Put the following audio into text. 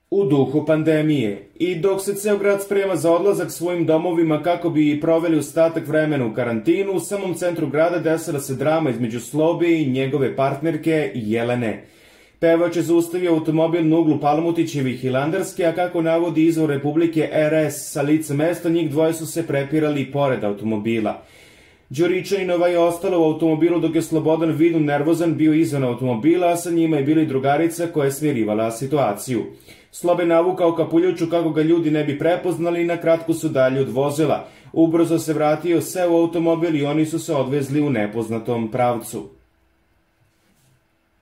U duhu pandemije i dok se ceo grad sprema za odlazak svojim domovima kako bi proveli ostatak vremena u karantinu, u samom centru grada desila se drama između Slobe i njegove partnerke Jelene. Pevač je zaustavio automobil na uglu Palmutićeve i Hilandarske, a kako navodi izvor Republike RS sa lica mesta, njih dvoje su se prepirali pored automobila. Đuričaninova je ostala u automobilu dok je Slobodan vidno nervozan bio izvan automobila, a sa njima je bila i drugarica koja je smirivala situaciju. Slobe navukao kapuljaču kako ga ljudi ne bi prepoznali i na kratko su dalje od vozila. Ubrzo se vratio, seo u automobil i oni su se odvezli u nepoznatom pravcu.